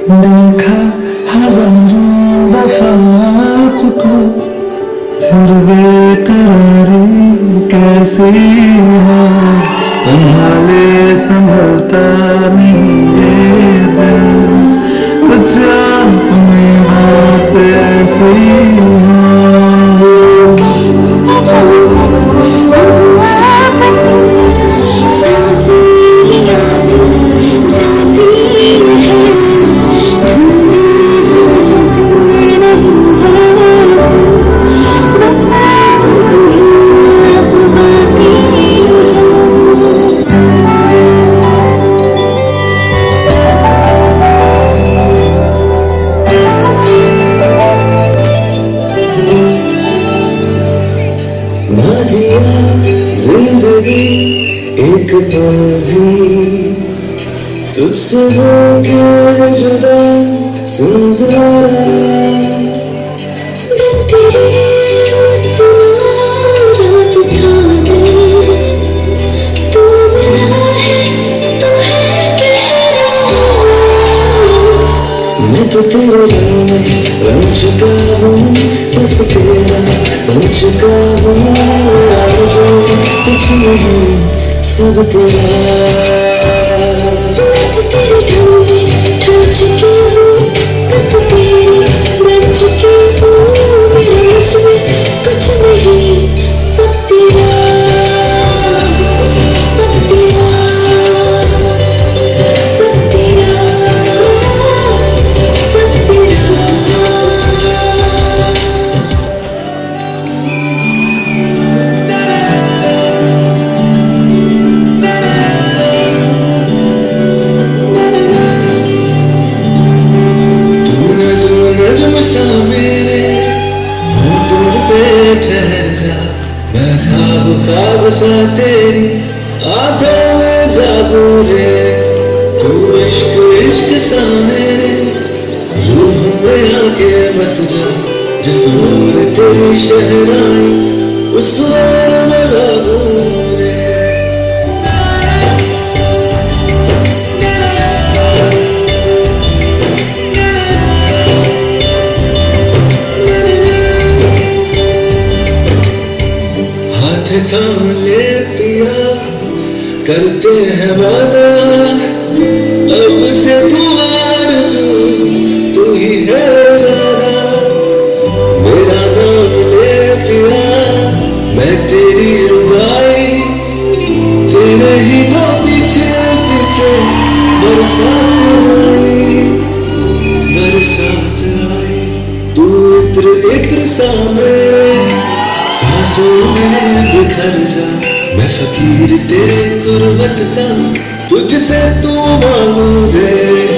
देखा हजारों दफा आपको, फिर बेकरारी कैसी है। संभाले संभलता नहीं ये दिल, कुछ अपनी बात ऐसी है। ना जिया जिंदगी एक पल भी तुझसे होके जुदा, सुन जरा मैं तो तेरे रंग में रंग चुका हूँ, बस तेरा बन चुका हूँ। आज कुछ नहीं सब तेरा। मैं तो तेरे ढंग में ढल चुकी हूँ, बस तेरी बन चुकी हूँ। मेरे मुझ में कुछ नहीं सब तेरा, सब तेरा, सब तेरा। मेरे होठों पे ठहर जा, मैं ख्वाब ख्वाब सा तेरी आंखों में जागूं रे। तू इश्क इश्क सा मेरे रूह में आके बस जा, जिस ओर तेरी शहनाई उस ओर मैं भागूं रे। थाम ले पिया करते हैं वादा, अब से तू आरज़ू तू ही है राधा। मेरा नाम ले पिया मैं तेरी रुबाई, तेरे ही तो पीछे पीछे बरसात आई, बरसात आई। तू इत्र इत्र सा मेरे सांसों में बिखर जा, मैं फकीर तेरे कुर्बत का, तुझसे तू मांगू दे।